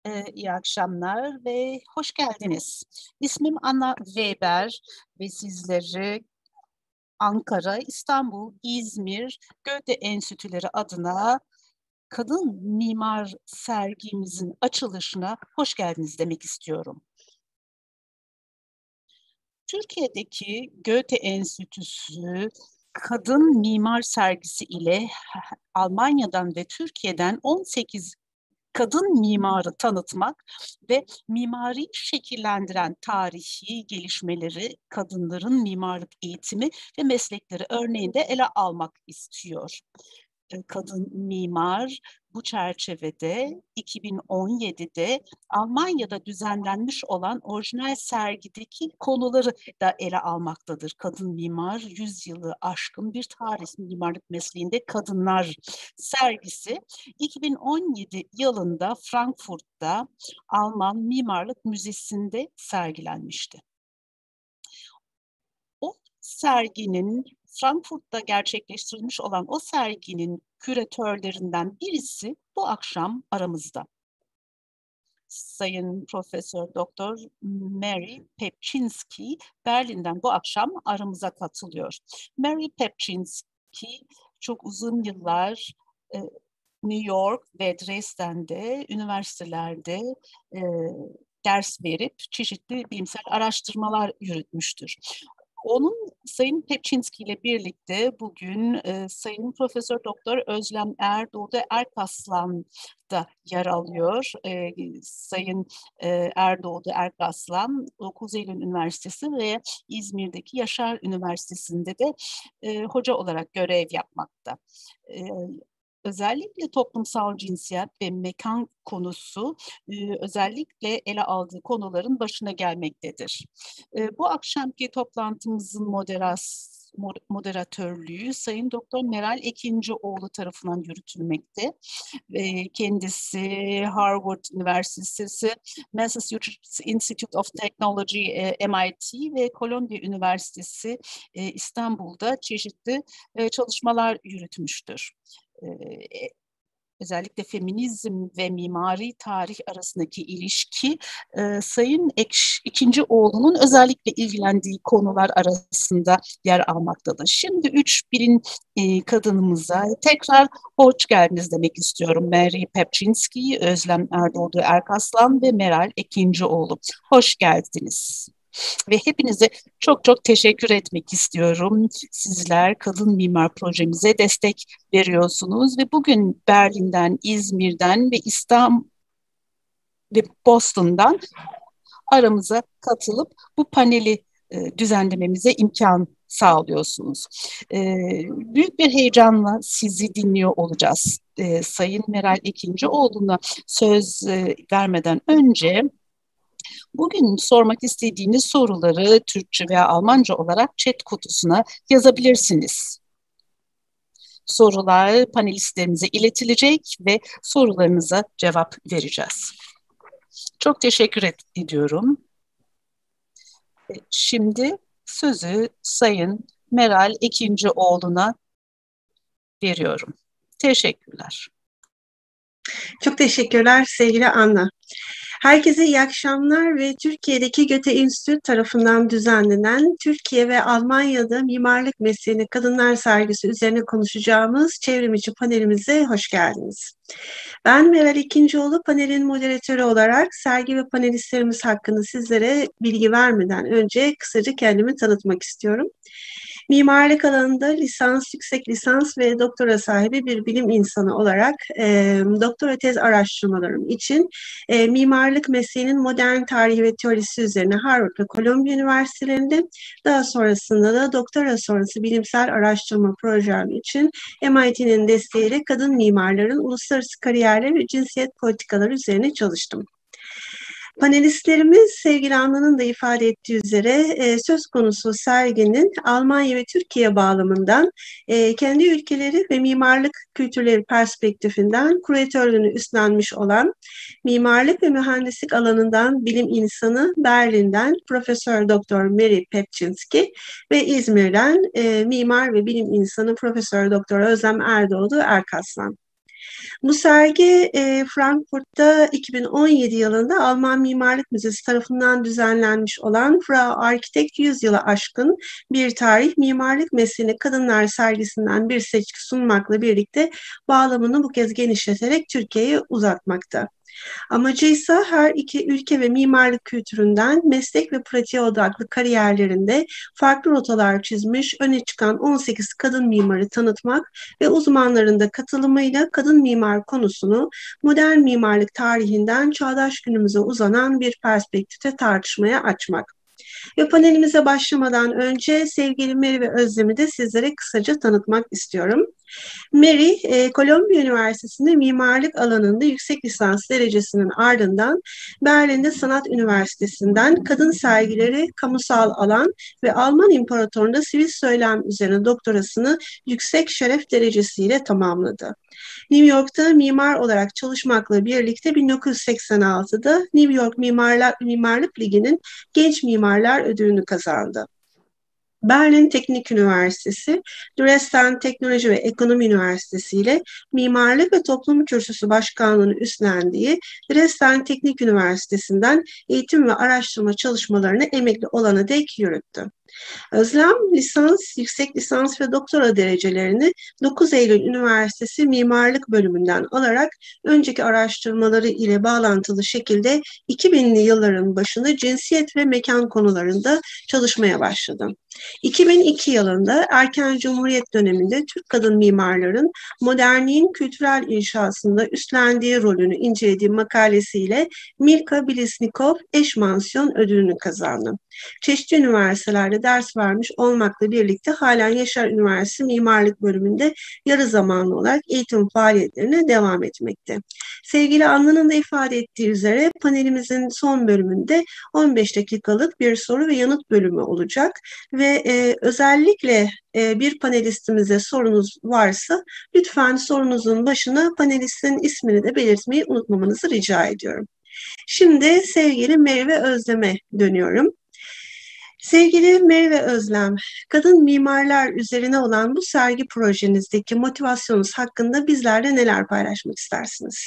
İyi akşamlar ve hoş geldiniz. İsmim Anna Weber ve sizleri Ankara, İstanbul, İzmir, Goethe Enstitüleri adına Kadın Mimar sergimizin açılışına hoş geldiniz demek istiyorum. Türkiye'deki Goethe Enstitüsü Kadın Mimar sergisi ile Almanya'dan ve Türkiye'den 18 kadın mimarı tanıtmak ve mimari şekillendiren tarihi gelişmeleri, kadınların mimarlık eğitimi ve meslekleri örneğinde ele almak istiyor. Kadın mimar bu çerçevede 2017'de Almanya'da düzenlenmiş olan orijinal sergideki konuları da ele almaktadır. Kadın mimar 100 yılı aşkın bir tarih mimarlık mesleğinde kadınlar sergisi 2017 yılında Frankfurt'ta Alman Mimarlık Müzesi'nde sergilenmişti. O serginin Frankfurt'ta gerçekleştirilmiş olan o serginin küratörlerinden birisi bu akşam aramızda. Sayın Profesör Doktor Mary Pepczynski Berlin'den bu akşam aramıza katılıyor. Mary Pepczynski çok uzun yıllar New York ve Dresden'de üniversitelerde ders verip çeşitli bilimsel araştırmalar yürütmüştür. Onun Sayın Pepczynski ile birlikte bugün Sayın Profesör Doktor Özlem Erdoğdu Erkaslan da yer alıyor. Sayın Erdoğdu Erkaslan 9 Eylül Üniversitesi ve İzmir'deki Yaşar Üniversitesi'nde de hoca olarak görev yapmakta. Özellikle toplumsal cinsiyet ve mekan konusu özellikle ele aldığı konuların başına gelmektedir. Bu akşamki toplantımızın moderatörlüğü Sayın Doktor Meral Ekincioğlu tarafından yürütülmekte. Kendisi Harvard Üniversitesi, Massachusetts Institute of Technology, MIT ve Columbia Üniversitesi İstanbul'da çeşitli çalışmalar yürütmüştür. Özellikle feminizm ve mimari tarih arasındaki ilişki Sayın İkincioğlu'nun özellikle ilgilendiği konular arasında yer almaktadır. Şimdi 3 bilim kadınımıza tekrar hoş geldiniz demek istiyorum. Mary Pepczynski, Özlem Erdoğdu Erkaslan ve Meral Ekincioğlu. Hoş geldiniz. Ve hepinize çok çok teşekkür etmek istiyorum. Sizler Kadın Mimar projemize destek veriyorsunuz ve bugün Berlin'den, İzmir'den ve İstanbul ve Boston'dan aramıza katılıp bu paneli düzenlememize imkan sağlıyorsunuz. Büyük bir heyecanla sizi dinliyor olacağız. Sayın Meral Ekincioğlu'na söz vermeden önce bugün sormak istediğiniz soruları Türkçe veya Almanca olarak chat kutusuna yazabilirsiniz. Sorular panelistlerimize iletilecek ve sorularınıza cevap vereceğiz. Çok teşekkür ediyorum. Şimdi sözü Sayın Meral Ekincioğlu'na veriyorum. Teşekkürler. Çok teşekkürler sevgili Anna. Herkese iyi akşamlar ve Türkiye'deki Goethe Enstitüsü tarafından düzenlenen Türkiye ve Almanya'da mimarlık mesleğini kadınlar sergisi üzerine konuşacağımız çevrimiçi panelimize hoş geldiniz. Ben Meral Ekincioğlu, panelin moderatörü olarak sergi ve panelistlerimiz hakkında sizlere bilgi vermeden önce kısaca kendimi tanıtmak istiyorum. Mimarlık alanında lisans, yüksek lisans ve doktora sahibi bir bilim insanı olarak doktora tez araştırmalarım için mimarlık mesleğinin modern tarihi ve teorisi üzerine Harvard ve Columbia Üniversitelerinde, daha sonrasında da doktora sonrası bilimsel araştırma projem için MIT'nin desteğiyle kadın mimarların uluslararası kariyerleri ve cinsiyet politikaları üzerine çalıştım. Panelistlerimiz sevgili Anna'nın da ifade ettiği üzere söz konusu serginin Almanya ve Türkiye bağlamından kendi ülkeleri ve mimarlık kültürleri perspektifinden küratörlüğünü üstlenmiş olan mimarlık ve mühendislik alanından bilim insanı Berlin'den Profesör Doktor Mary Pepczynski ve İzmir'den mimar ve bilim insanı Profesör Doktor Özlem Erdoğdu Erkaslan. Bu sergi Frankfurt'ta 2017 yılında Alman Mimarlık Müzesi tarafından düzenlenmiş olan Frau Architekt 100 yılı aşkın bir tarih mimarlık mesleğine kadınlar sergisinden bir seçki sunmakla birlikte bağlamını bu kez genişleterek Türkiye'ye uzatmakta. Amacı ise her iki ülke ve mimarlık kültüründen meslek ve pratiğe odaklı kariyerlerinde farklı rotalar çizmiş, öne çıkan 18 kadın mimarı tanıtmak ve uzmanların da katılımıyla kadın mimar konusunu modern mimarlık tarihinden çağdaş günümüze uzanan bir perspektifte tartışmaya açmak. Ve panelimize başlamadan önce sevgili Meri ve Özlem'i de sizlere kısaca tanıtmak istiyorum. Mary, Kolombiya Üniversitesi'nde mimarlık alanında yüksek lisans derecesinin ardından Berlin'de Sanat Üniversitesi'nden kadın sergileri, kamusal alan ve Alman İmparatorluğu'nda sivil söylem üzerine doktorasını yüksek şeref derecesiyle tamamladı. New York'ta mimar olarak çalışmakla birlikte 1986'da New York Mimarlık Ligi'nin Genç Mimarlar Ödülünü kazandı. Berlin Teknik Üniversitesi, Dresden Teknoloji ve Ekonomi Üniversitesi ile Mimarlık ve Toplum Kürsüsü Başkanlığı'nı üstlendiği Dresden Teknik Üniversitesi'nden eğitim ve araştırma çalışmalarını emekli olana dek yürüttü. Özlem, lisans, yüksek lisans ve doktora derecelerini 9 Eylül Üniversitesi Mimarlık Bölümünden alarak önceki araştırmaları ile bağlantılı şekilde 2000'li yılların başında cinsiyet ve mekan konularında çalışmaya başladı. 2002 yılında erken Cumhuriyet döneminde Türk kadın mimarların modernliğin kültürel inşasında üstlendiği rolünü incelediği makalesiyle Milka Bilisnikov Eş Mansiyon ödülünü kazandı. Çeşitli üniversitelerde ders vermiş olmakla birlikte halen Yaşar Üniversitesi Mimarlık Bölümünde yarı zamanlı olarak eğitim faaliyetlerine devam etmekte. Sevgili Anna'nın da ifade ettiği üzere panelimizin son bölümünde 15 dakikalık bir soru ve yanıt bölümü olacak ve özellikle bir panelistimize sorunuz varsa lütfen sorunuzun başına panelistin ismini de belirtmeyi unutmamanızı rica ediyorum. Şimdi sevgili Meri ve Özlem'e dönüyorum. Sevgili Meri ve Özlem, kadın mimarlar üzerine olan bu sergi projenizdeki motivasyonunuz hakkında bizlerle neler paylaşmak istersiniz?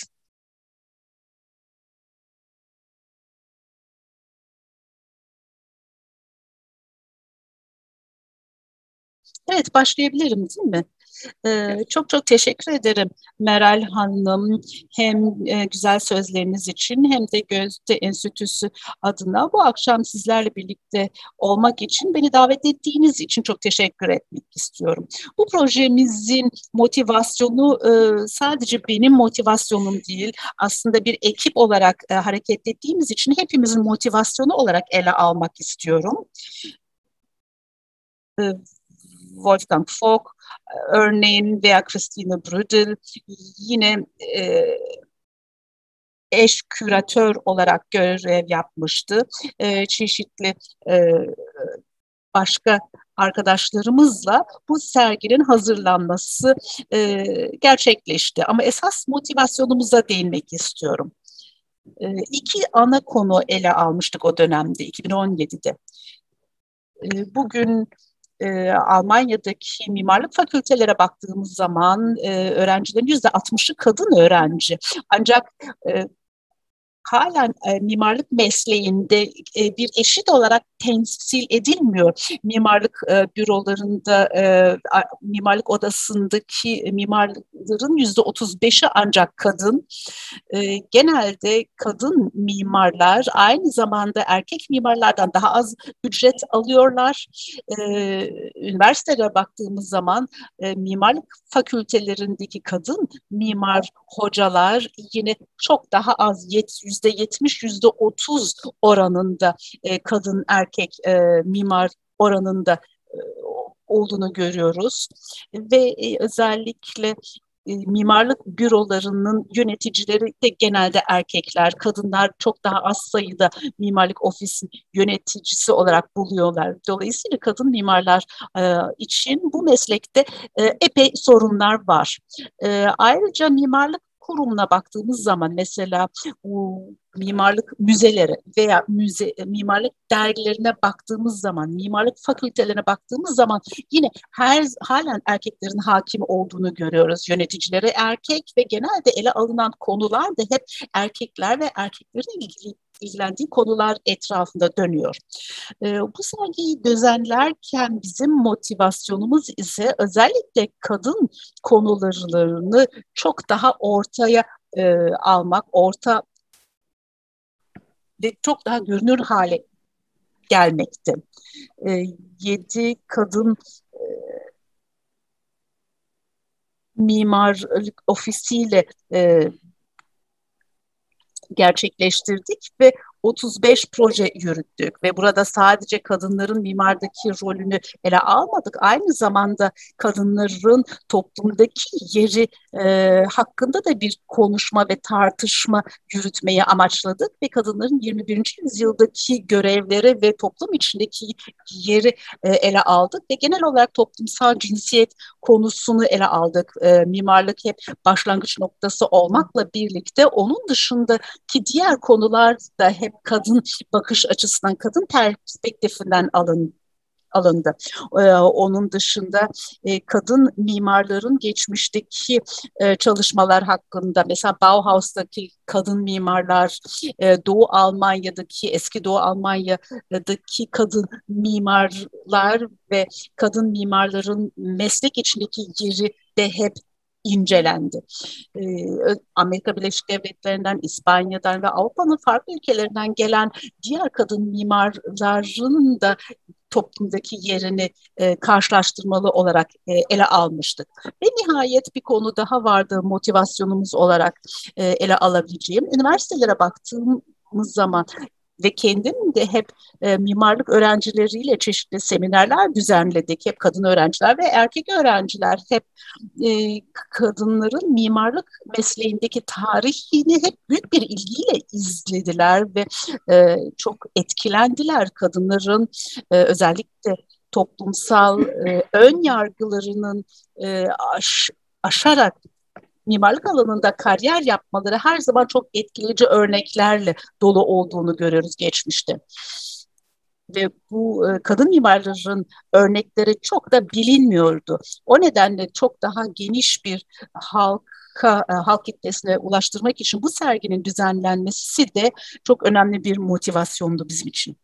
Evet, başlayabilirim değil mi? Çok çok teşekkür ederim Meral Hanım, hem güzel sözleriniz için hem de Gözde Enstitüsü adına bu akşam sizlerle birlikte olmak için, beni davet ettiğiniz için çok teşekkür etmek istiyorum. Bu projemizin motivasyonu sadece benim motivasyonum değil, aslında bir ekip olarak hareket ettiğimiz için hepimizin motivasyonu olarak ele almak istiyorum. Wolfgang Vogt, örneğin, veya Christine Brüdel yine eş küratör olarak görev yapmıştı. Çeşitli başka arkadaşlarımızla bu serginin hazırlanması gerçekleşti. Ama esas motivasyonumuza değinmek istiyorum. İki ana konu ele almıştık o dönemde, 2017'de. Bugün Almanya'daki mimarlık fakültelere baktığımız zaman öğrencilerin %60'ı kadın öğrenci. Ancak halen mimarlık mesleğinde bir eşit olarak temsil edilmiyor. Mimarlık bürolarında, mimarlık odasındaki mimarların %35'i ancak kadın. Genelde kadın mimarlar aynı zamanda erkek mimarlardan daha az ücret alıyorlar. Üniversitelere baktığımız zaman mimarlık fakültelerindeki kadın mimar hocalar yine çok daha az, %70, %30 oranında kadın erkek mimar oranında olduğunu görüyoruz. Ve özellikle mimarlık bürolarının yöneticileri de genelde erkekler, kadınlar çok daha az sayıda mimarlık ofisin yöneticisi olarak buluyorlar. Dolayısıyla kadın mimarlar için bu meslekte epey sorunlar var. Ayrıca mimarlık kurumuna baktığımız zaman mesela mimarlık müzeleri veya mimarlık dergilerine baktığımız zaman, mimarlık fakültelerine baktığımız zaman yine halen erkeklerin hakim olduğunu görüyoruz. Yöneticileri erkek ve genelde ele alınan konular da hep erkekler ve erkeklerin ilgilendiği konular etrafında dönüyor. Bu sergiyi düzenlerken bizim motivasyonumuz ise özellikle kadın konularını çok daha ortaya almak, ve çok daha görünür hale gelmekte. 7 kadın mimarlık ofisiyle gerçekleştirdik ve 35 proje yürüttük ve burada sadece kadınların mimardaki rolünü ele almadık. Aynı zamanda kadınların toplumdaki yeri hakkında da bir konuşma ve tartışma yürütmeyi amaçladık ve kadınların 21. yüzyıldaki görevleri ve toplum içindeki yeri ele aldık ve genel olarak toplumsal cinsiyet konusunu ele aldık. Mimarlık hep başlangıç noktası olmakla birlikte onun dışında ki diğer konular da hep kadın bakış açısından, kadın perspektifinden alındı. Onun dışında kadın mimarların geçmişteki çalışmalar hakkında, mesela Bauhaus'taki kadın mimarlar, Doğu Almanya'daki, eski Doğu Almanya'daki kadın mimarlar ve kadın mimarların meslek içindeki yeri de hep incelendi. Amerika Birleşik Devletleri'nden, İspanya'dan ve Avrupa'nın farklı ülkelerinden gelen diğer kadın mimarların da toplumdaki yerini karşılaştırmalı olarak ele almıştık. Ve nihayet bir konu daha vardı motivasyonumuz olarak ele alabileceğim. Üniversitelere baktığımız zaman ve kendim de hep mimarlık öğrencileriyle çeşitli seminerler düzenledik. Hep kadın öğrenciler ve erkek öğrenciler hep kadınların mimarlık mesleğindeki tarihini hep büyük bir ilgiyle izlediler ve çok etkilendiler. Kadınların özellikle toplumsal ön yargılarının aşarak mimarlık alanında kariyer yapmaları her zaman çok etkileyici örneklerle dolu olduğunu görüyoruz geçmişte. Ve bu kadın mimarların örnekleri çok da bilinmiyordu. O nedenle çok daha geniş bir halk kitlesine ulaştırmak için bu serginin düzenlenmesi de çok önemli bir motivasyondu bizim için.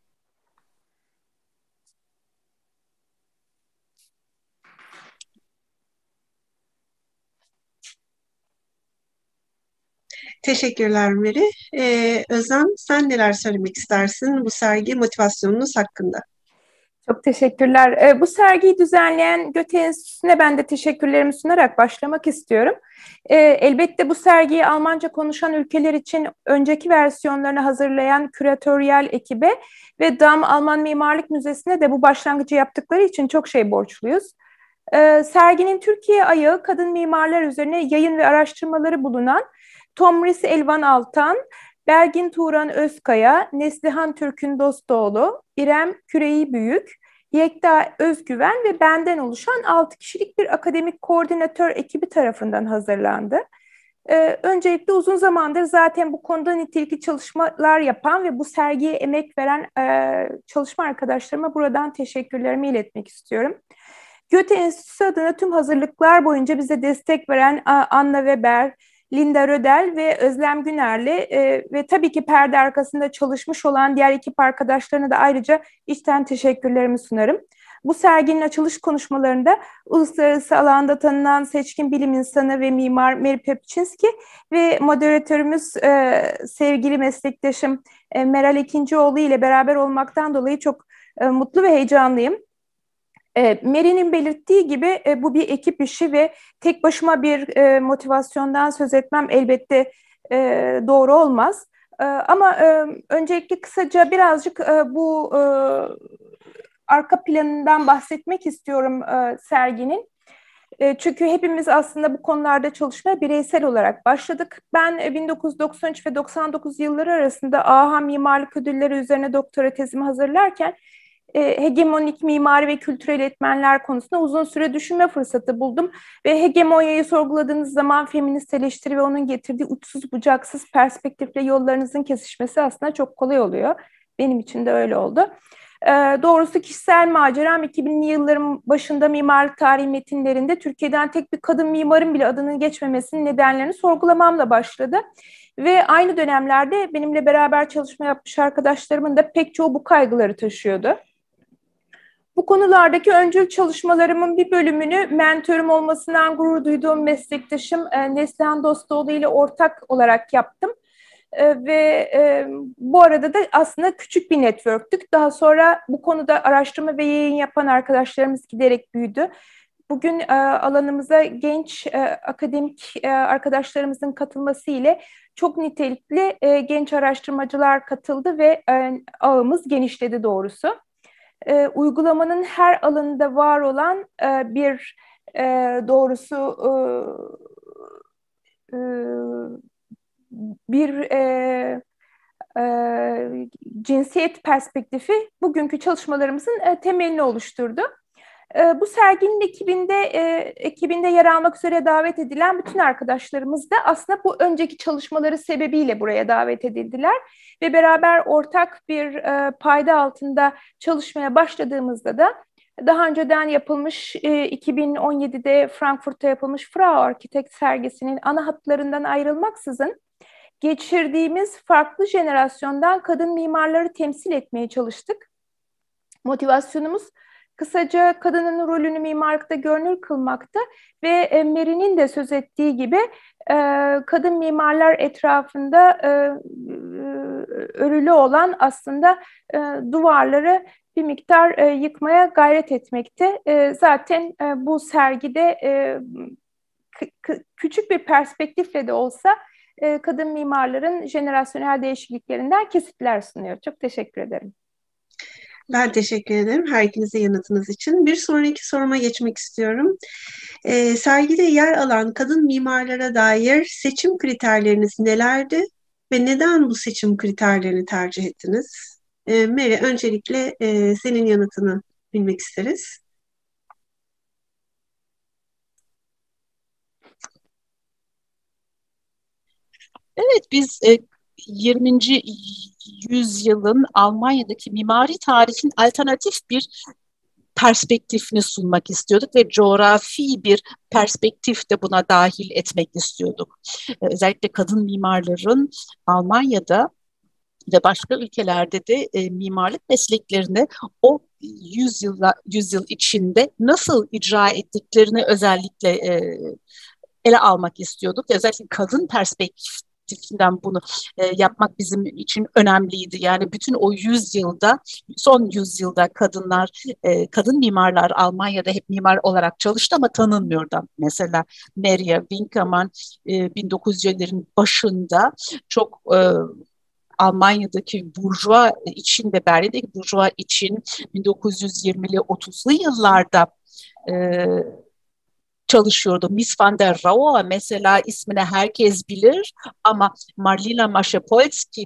Teşekkürler Meri. Özlem, sen neler söylemek istersin bu sergi motivasyonunuz hakkında? Çok teşekkürler. Bu sergiyi düzenleyen Goethe Enstitüsü'ne ben de teşekkürlerimi sunarak başlamak istiyorum. Elbette bu sergiyi Almanca konuşan ülkeler için önceki versiyonlarını hazırlayan küratöryal ekibe ve DAM Alman Mimarlık Müzesi'ne de bu başlangıcı yaptıkları için çok şey borçluyuz. Serginin Türkiye ayağı kadın mimarlar üzerine yayın ve araştırmaları bulunan Tomris Elvan Altan, Belgin Turan Özkaya, Neslihan Türkün Dostoğlu, İrem Küreyi Büyük, Yekta Özgüven ve benden oluşan 6 kişilik bir akademik koordinatör ekibi tarafından hazırlandı. Öncelikle uzun zamandır zaten bu konuda nitelikli çalışmalar yapan ve bu sergiye emek veren çalışma arkadaşlarıma buradan teşekkürlerimi iletmek istiyorum. Goethe Enstitüsü adına tüm hazırlıklar boyunca bize destek veren Anna Weber, Linda Rödel ve Özlem Güner'le ve tabii ki perde arkasında çalışmış olan diğer ekip arkadaşlarına da ayrıca içten teşekkürlerimi sunarım. Bu serginin açılış konuşmalarında uluslararası alanda tanınan seçkin bilim insanı ve mimar Mary Pepczynski ve moderatörümüz sevgili meslektaşım Meral Ekincioğlu ile beraber olmaktan dolayı çok mutlu ve heyecanlıyım. Mary'nin belirttiği gibi bu bir ekip işi ve tek başıma bir motivasyondan söz etmem elbette doğru olmaz. Ama öncelikle kısaca birazcık bu arka planından bahsetmek istiyorum serginin. Çünkü hepimiz aslında bu konularda çalışmaya bireysel olarak başladık. Ben 1993 ve 99 yılları arasında AHA Mimarlık Ödülleri üzerine doktora tezimi hazırlarken hegemonik mimari ve kültürel etmenler konusunda uzun süre düşünme fırsatı buldum. Ve hegemonyayı sorguladığınız zaman feminist eleştiri ve onun getirdiği uçsuz bucaksız perspektifle yollarınızın kesişmesi aslında çok kolay oluyor. Benim için de öyle oldu. Doğrusu kişisel maceram 2000'li yılların başında mimarlık tarihi metinlerinde Türkiye'den tek bir kadın mimarın bile adının geçmemesinin nedenlerini sorgulamamla başladı. Ve aynı dönemlerde benimle beraber çalışma yapmış arkadaşlarımın da pek çoğu bu kaygıları taşıyordu. Bu konulardaki öncül çalışmalarımın bir bölümünü mentorum olmasından gurur duyduğum meslektaşım Neslihan Dostoğlu ile ortak olarak yaptım. Bu arada da aslında küçük bir networktük. Daha sonra bu konuda araştırma ve yayın yapan arkadaşlarımız giderek büyüdü. Bugün alanımıza genç akademik arkadaşlarımızın katılması ile çok nitelikli genç araştırmacılar katıldı ve ağımız genişledi doğrusu. Uygulamanın her alanında var olan bir doğrusu bir cinsiyet perspektifi bugünkü çalışmalarımızın temelini oluşturdu. Bu serginin ekibinde yer almak üzere davet edilen bütün arkadaşlarımız da aslında bu önceki çalışmaları sebebiyle buraya davet edildiler. Ve beraber ortak bir payda altında çalışmaya başladığımızda da daha önceden yapılmış 2017'de Frankfurt'ta yapılmış Frau Architekt sergisinin ana hatlarından ayrılmaksızın geçirdiğimiz farklı jenerasyondan kadın mimarları temsil etmeye çalıştık. Motivasyonumuz kısaca kadının rolünü mimarlıkta görünür kılmakta ve Mary'nin de söz ettiği gibi kadın mimarlar etrafında örülü olan aslında duvarları bir miktar yıkmaya gayret etmekte. Zaten bu sergide küçük bir perspektifle de olsa kadın mimarların jenerasyonel değişikliklerinden kesitler sunuyor. Çok teşekkür ederim. Ben teşekkür ederim her ikinize yanıtınız için. Bir sonraki soruma geçmek istiyorum. Sergide yer alan kadın mimarlara dair seçim kriterleriniz nelerdi ve neden bu seçim kriterlerini tercih ettiniz? Mary, öncelikle senin yanıtını bilmek isteriz. Evet, biz 20. yüzyılın Almanya'daki mimari tarihin alternatif bir perspektifini sunmak istiyorduk ve coğrafi bir perspektif de buna dahil etmek istiyorduk. Özellikle kadın mimarların Almanya'da ve başka ülkelerde de mimarlık mesleklerini o yüzyıl içinde nasıl icra ettiklerini özellikle ele almak istiyorduk. Özellikle kadın perspektifinden bunu yapmak bizim için önemliydi. Yani bütün o son yüzyılda kadın mimarlar Almanya'da hep mimar olarak çalıştı ama tanınmıyordu. Mesela Maria Winkelmann 1900'lerin başında çok Almanya'daki burjuva için ve Berlin'deki burjuva için 1920'li 30'lu yıllarda çalışıyordu. Miss van der Rohe mesela ismini herkes bilir ama Marlina Maszapolski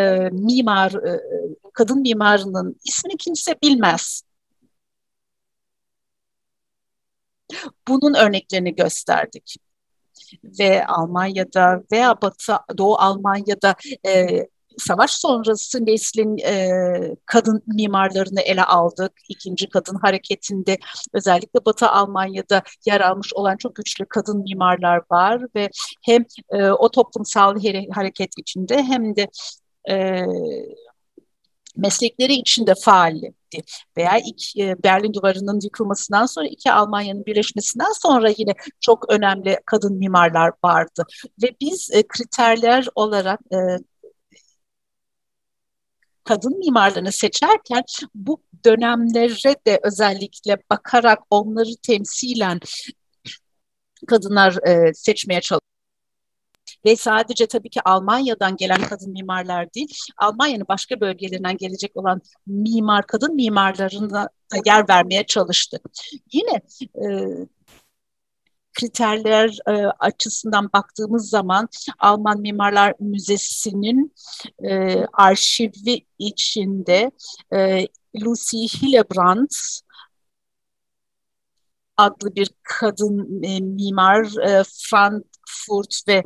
kadın mimarının ismini kimse bilmez. Bunun örneklerini gösterdik. Ve Almanya'da veya Doğu Almanya'da savaş sonrası neslin kadın mimarlarını ele aldık. İkinci kadın hareketinde özellikle Batı Almanya'da yer almış olan çok güçlü kadın mimarlar var ve hem o toplumsal hareket içinde hem de meslekleri içinde faaldi. Veya Berlin Duvarı'nın yıkılmasından sonra iki Almanya'nın birleşmesinden sonra yine çok önemli kadın mimarlar vardı. Ve biz kriterler olarak kadın mimarlarını seçerken bu dönemlere de özellikle bakarak onları temsilen kadınlar seçmeye çalıştık. Ve sadece tabii ki Almanya'dan gelen kadın mimarlar değil, Almanya'nın başka bölgelerinden gelecek olan kadın mimarlarına da yer vermeye çalıştık. Yine kriterler açısından baktığımız zaman Alman Mimarlar Müzesi'nin arşivi içinde Lucy Hillebrand adlı bir kadın mimar, Frankfurt ve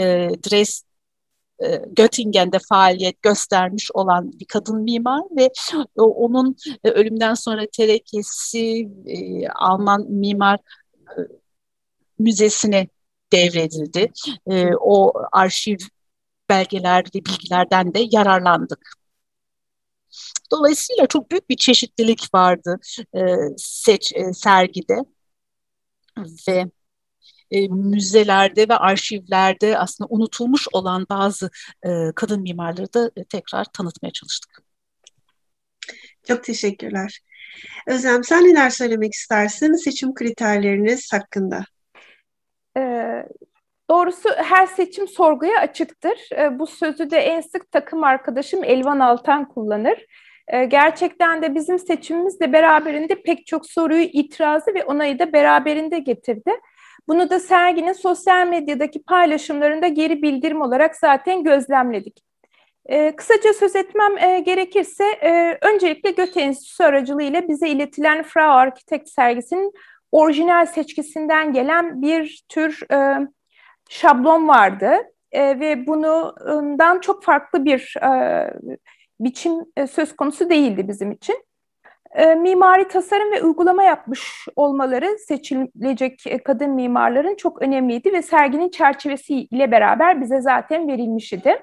Göttingen'de faaliyet göstermiş olan bir kadın mimar ve onun ölümden sonra terekesi Alman Mimar Müzesi'ne devredildi. O arşiv belgeler ve bilgilerden de yararlandık. Dolayısıyla çok büyük bir çeşitlilik vardı sergide ve müzelerde ve arşivlerde aslında unutulmuş olan bazı kadın mimarları da tekrar tanıtmaya çalıştık. Çok teşekkürler. Özlem, sen neler söylemek istersin seçim kriterleriniz hakkında? Doğrusu her seçim sorguya açıktır. Bu sözü de en sık takım arkadaşım Elvan Altan kullanır. Gerçekten de bizim seçimimiz de beraberinde pek çok soruyu, itirazı ve onayı da beraberinde getirdi. Bunu da serginin sosyal medyadaki paylaşımlarında geri bildirim olarak zaten gözlemledik. Kısaca söz etmem gerekirse öncelikle Goethe Enstitüsü aracılığıyla bize iletilen Frau Architekt sergisinin orijinal seçkisinden gelen bir tür şablon vardı ve bundan çok farklı bir biçim söz konusu değildi bizim için. Mimari tasarım ve uygulama yapmış olmaları seçilecek kadın mimarların çok önemliydi ve serginin çerçevesiyle beraber bize zaten verilmiş idi.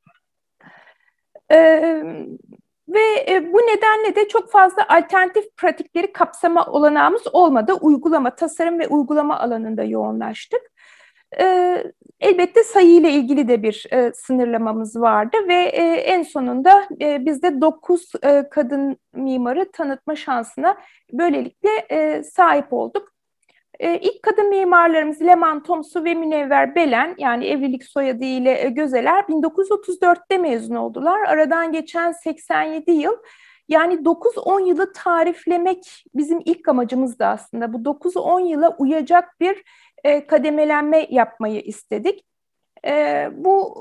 Bu nedenle de çok fazla alternatif pratikleri kapsama olanağımız olmadı. Uygulama, tasarım ve uygulama alanında yoğunlaştık. Elbette sayı ile ilgili de bir sınırlamamız vardı ve en sonunda biz de 9 kadın mimarı tanıtma şansına böylelikle sahip olduk. İlk kadın mimarlarımız Leman Tomsu ve Münevver Belen, yani evlilik soyadı ile Gözeler 1934'te mezun oldular. Aradan geçen 87 yıl, yani 9-10 yılı tariflemek bizim ilk amacımızdı aslında. Bu 9-10 yıla uyacak bir kademelenme yapmayı istedik. Bu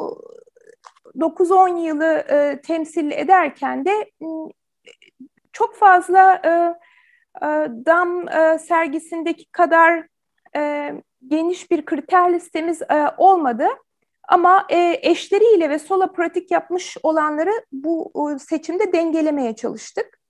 9-10 yılı temsil ederken de çok fazla DAM sergisindeki kadar geniş bir kriter listemiz olmadı. Ama eşleriyle ve solo pratik yapmış olanları bu seçimde dengelemeye çalıştık.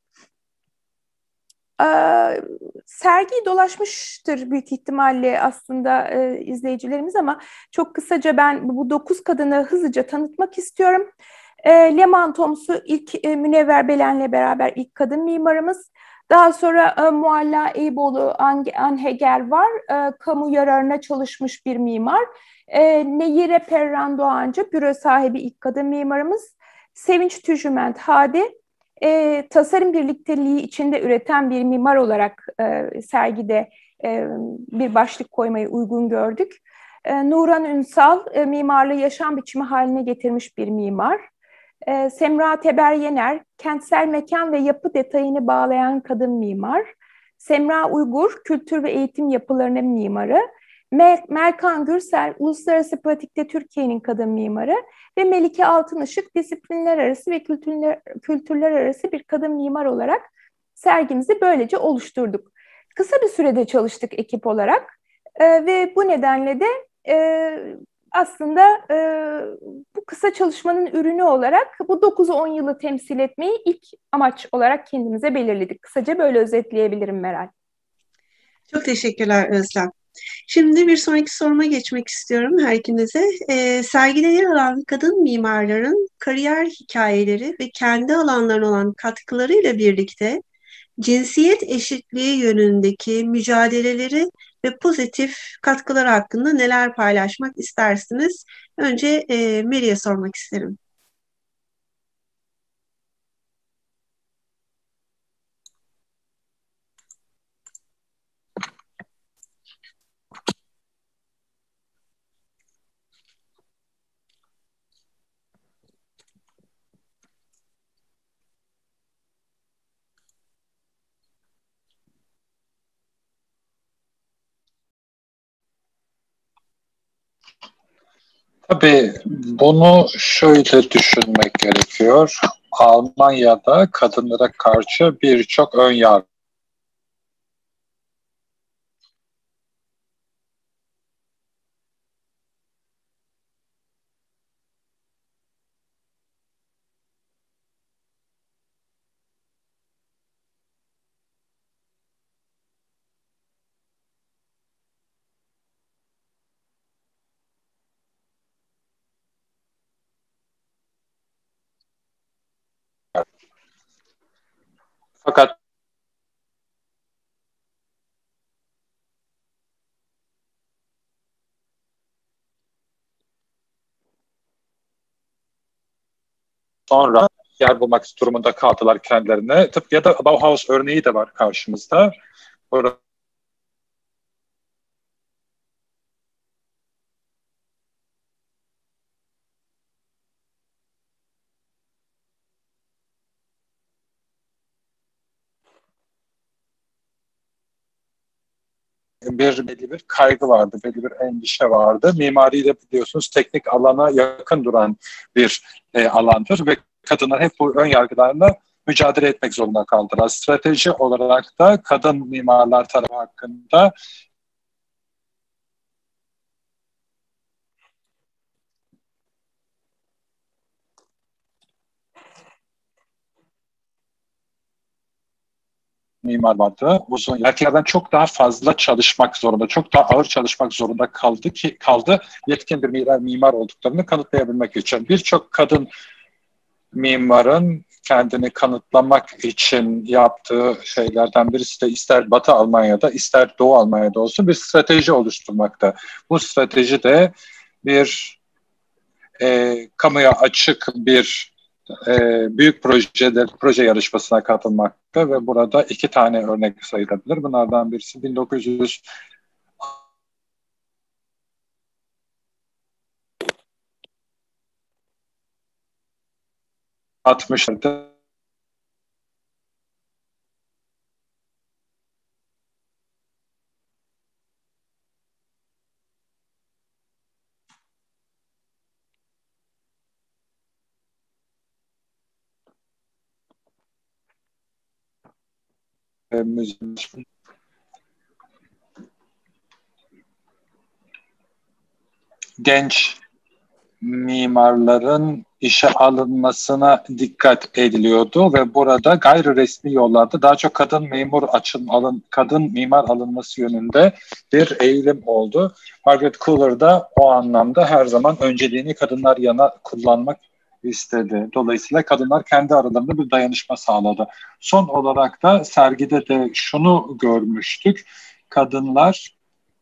Sergiyi dolaşmıştır büyük ihtimalle aslında izleyicilerimiz ama çok kısaca ben bu 9 kadını hızlıca tanıtmak istiyorum. Leman Tomsu ilk Münevver Belen'le beraber ilk kadın mimarımız. Daha sonra Mualla Eyüboğlu Anheger var. Kamu yararına çalışmış bir mimar. Neyire Perran Doğancı, büro sahibi ilk kadın mimarımız. Sevinç Tücüment Hadi, tasarım birlikteliği içinde üreten bir mimar olarak sergide bir başlık koymayı uygun gördük. Nuran Ünsal, mimarlığı yaşam biçimi haline getirmiş bir mimar. Semra Teber Yener, kentsel mekan ve yapı detayını bağlayan kadın mimar. Semra Uygur, kültür ve eğitim yapılarının mimarı. Melkan Gürsel, uluslararası pratikte Türkiye'nin kadın mimarı. Ve Melike Altınışık, disiplinler arası ve kültürler arası bir kadın mimar olarak sergimizi böylece oluşturduk. Kısa bir sürede çalıştık ekip olarak ve bu nedenle de aslında bu kısa çalışmanın ürünü olarak bu 9-10 yılı temsil etmeyi ilk amaç olarak kendimize belirledik. Kısaca böyle özetleyebilirim Meral. Çok teşekkürler Özlem. Şimdi bir sonraki soruma geçmek istiyorum her ikinize. Sergide yer alan kadın mimarların kariyer hikayeleri ve kendi alanlarına olan katkılarıyla birlikte cinsiyet eşitliği yönündeki mücadeleleri ve pozitif katkıları hakkında neler paylaşmak istersiniz? Önce Mary'e sormak isterim. Tabii bunu şöyle düşünmek gerekiyor. Almanya'da kadınlara karşı birçok ön yargı. Fakat sonra yer bulmak durumunda kaldılar kendilerine. Tıpkı ya da Bauhaus örneği de var karşımızda. Orada belli bir kaygı vardı, belli bir endişe vardı. Mimari de biliyorsunuz teknik alana yakın duran bir alandır ve kadınlar hep bu ön yargılarla mücadele etmek zorunda kaldılar. Strateji olarak da kadın mimarlar tarafı hakkında mimar vardı. Uzun erkeklerden çok daha fazla çalışmak zorunda, çok daha ağır çalışmak zorunda kaldı. Yetkin bir mimar olduklarını kanıtlayabilmek için. Birçok kadın mimarın kendini kanıtlamak için yaptığı şeylerden birisi de ister Batı Almanya'da ister Doğu Almanya'da olsun bir strateji oluşturmakta. Bu strateji de bir kamuya açık bir büyük proje yarışmasına katılmakta ve burada 2 tane örnek sayılabilir. Bunlardan birisi 1960'larda genç mimarların işe alınmasına dikkat ediliyordu ve burada gayri resmi yollarda daha çok kadın mimar alınması yönünde bir eğilim oldu. Margaret Cooler da o anlamda her zaman önceliğini kadınlar yana kullanmak istedi. Dolayısıyla kadınlar kendi aralarında bir dayanışma sağladı. Son olarak da sergide de şunu görmüştük. Kadınlar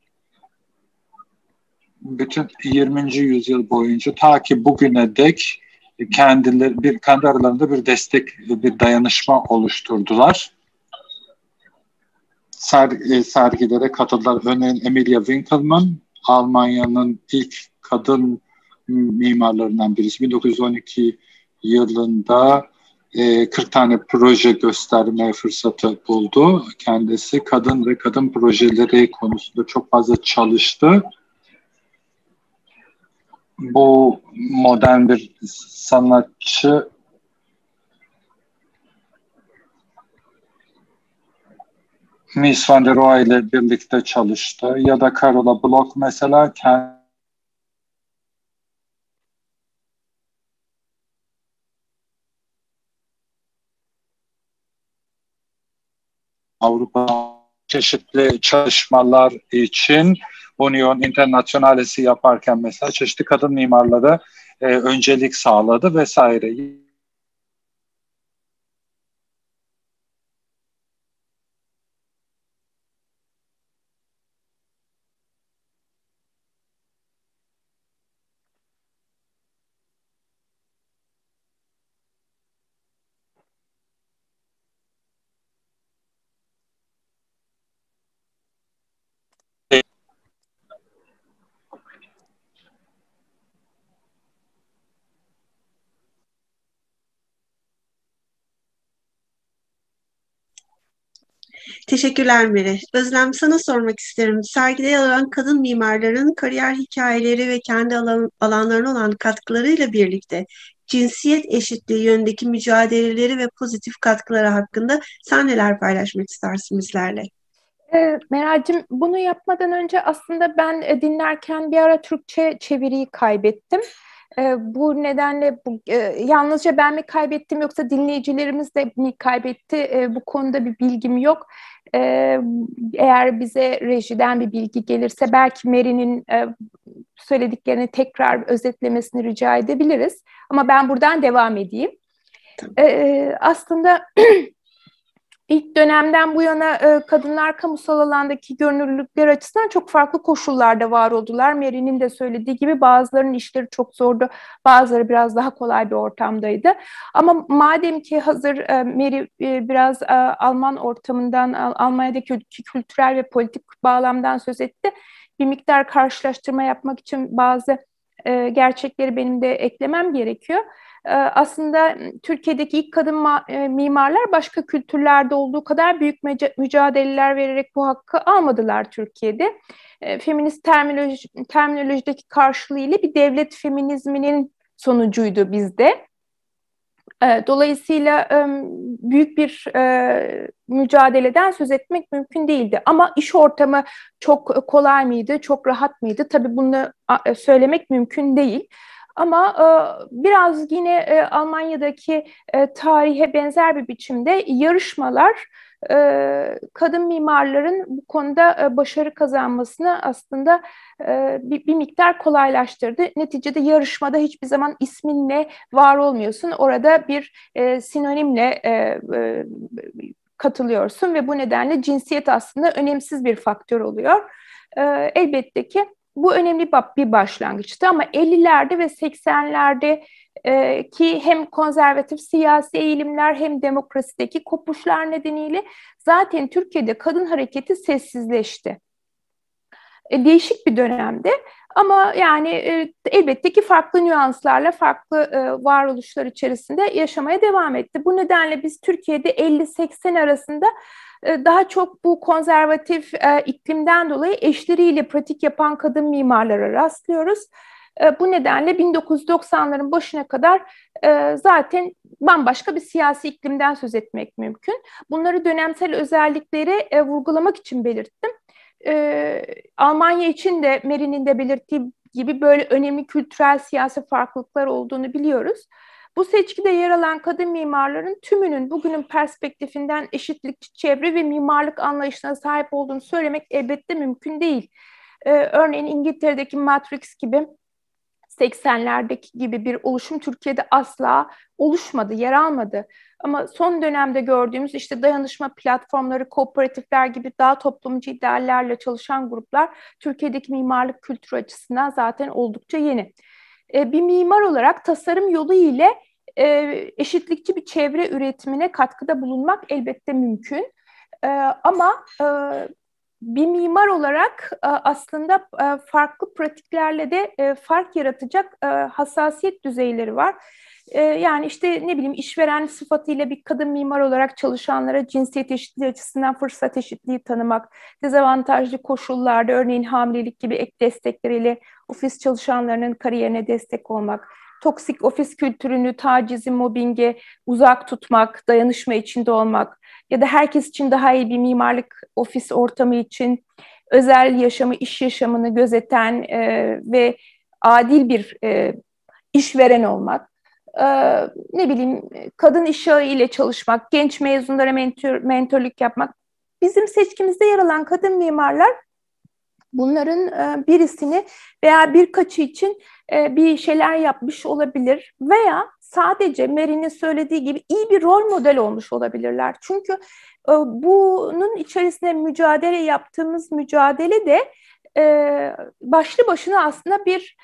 bütün 20. yüzyıl boyunca ta ki bugüne dek kendi aralarında bir destek, bir dayanışma oluşturdular. Sergilere katıldılar. Örneğin Emilia Winkelmann, Almanya'nın ilk kadın mimarlarından birisi. 1912 yılında 40 tane proje gösterme fırsatı buldu. Kendisi kadın ve kadın projeleri konusunda çok fazla çalıştı. Bu modern bir sanatçı Mies van der Rohe ile birlikte çalıştı. Ya da Carola Bloch mesela Avrupa çeşitli çalışmalar için Union Internationales'i yaparken mesela çeşitli kadın mimarlara öncelik sağladı vesaire. Teşekkürler Meri. Özlem, sana sormak isterim. Sergide yer alan kadın mimarların kariyer hikayeleri ve kendi alanlarına olan katkılarıyla birlikte cinsiyet eşitliği yönündeki mücadeleleri ve pozitif katkıları hakkında sen neler paylaşmak istersin bizlerle? Meral'cim, bunu yapmadan önce aslında ben dinlerken bir ara Türkçe çeviriyi kaybettim. Bu nedenle yalnızca ben mi kaybettim yoksa dinleyicilerimiz de mi kaybetti? Bu konuda bir bilgim yok. Eğer bize rejiden bir bilgi gelirse belki Mary'nin söylediklerini tekrar özetlemesini rica edebiliriz. Ama ben buradan devam edeyim. Aslında İlk dönemden bu yana kadınlar kamusal alandaki görünürlükleri açısından çok farklı koşullarda var oldular. Mary'nin de söylediği gibi bazılarının işleri çok zordu, bazıları biraz daha kolay bir ortamdaydı. Ama madem ki hazır Mary biraz Alman ortamından, Almanya'daki kültürel ve politik bağlamdan söz etti, bir miktar karşılaştırma yapmak için bazı gerçekleri benim de eklemem gerekiyor. Aslında Türkiye'deki ilk kadın mimarlar başka kültürlerde olduğu kadar büyük mücadeleler vererek bu hakkı almadılar Türkiye'de. Feminist terminolojideki karşılığıyla bir devlet feminizminin sonucuydu bizde. Dolayısıyla büyük bir mücadeleden söz etmek mümkün değildi. Ama iş ortamı çok kolay mıydı, çok rahat mıydı? Tabii bunu söylemek mümkün değil. Ama biraz yine Almanya'daki tarihe benzer bir biçimde yarışmalar kadın mimarların bu konuda başarı kazanmasını aslında bir miktar kolaylaştırdı. Neticede yarışmada hiçbir zaman isminle var olmuyorsun. Orada bir sinonimle katılıyorsun ve bu nedenle cinsiyet aslında önemsiz bir faktör oluyor. Elbette ki bu önemli bir başlangıçtı ama 50'lerde ve 80'lerde ki hem konservatif siyasi eğilimler hem demokrasideki kopuşlar nedeniyle zaten Türkiye'de kadın hareketi sessizleşti. Değişik bir dönemde ama yani elbette ki farklı nüanslarla farklı varoluşlar içerisinde yaşamaya devam etti. Bu nedenle biz Türkiye'de 50-80 arasında daha çok bu konservatif iklimden dolayı eşleriyle pratik yapan kadın mimarlara rastlıyoruz. Bu nedenle 1990'ların başına kadar zaten bambaşka bir siyasi iklimden söz etmek mümkün. Bunları dönemsel özellikleri vurgulamak için belirttim. Almanya için de Mary'nin de belirttiği gibi böyle önemli kültürel siyasi farklılıklar olduğunu biliyoruz. Bu seçkide yer alan kadın mimarların tümünün bugünün perspektifinden eşitlikçi çevre ve mimarlık anlayışına sahip olduğunu söylemek elbette mümkün değil. Örneğin İngiltere'deki Matrix gibi 80'lerdeki gibi bir oluşum Türkiye'de asla oluşmadı, yer almadı. Ama son dönemde gördüğümüz işte dayanışma platformları, kooperatifler gibi daha toplumcu ideallerle çalışan gruplar Türkiye'deki mimarlık kültürü açısından zaten oldukça yeni. Bir mimar olarak tasarım yolu ile eşitlikçi bir çevre üretimine katkıda bulunmak elbette mümkün. Ama bir mimar olarak aslında farklı pratiklerle de fark yaratacak hassasiyet düzeyleri var. Yani işte ne bileyim işveren sıfatıyla bir kadın mimar olarak çalışanlara cinsiyet eşitliği açısından fırsat eşitliği tanımak, dezavantajlı koşullarda örneğin hamilelik gibi ek destekleriyle ofis çalışanlarının kariyerine destek olmak, toksik ofis kültürünü, tacizi, mobbinge uzak tutmak, dayanışma içinde olmak ya da herkes için daha iyi bir mimarlık ofis ortamı için özel yaşamı, iş yaşamını gözeten ve adil bir işveren olmak, ne bileyim kadın iş ağı ile çalışmak, genç mezunlara mentörlük yapmak. Bizim seçkimizde yer alan kadın mimarlar bunların birisini veya birkaçı için bir şeyler yapmış olabilir veya sadece Mary'nin söylediği gibi iyi bir rol model olmuş olabilirler. Çünkü bunun içerisinde yaptığımız mücadele de başlı başına aslında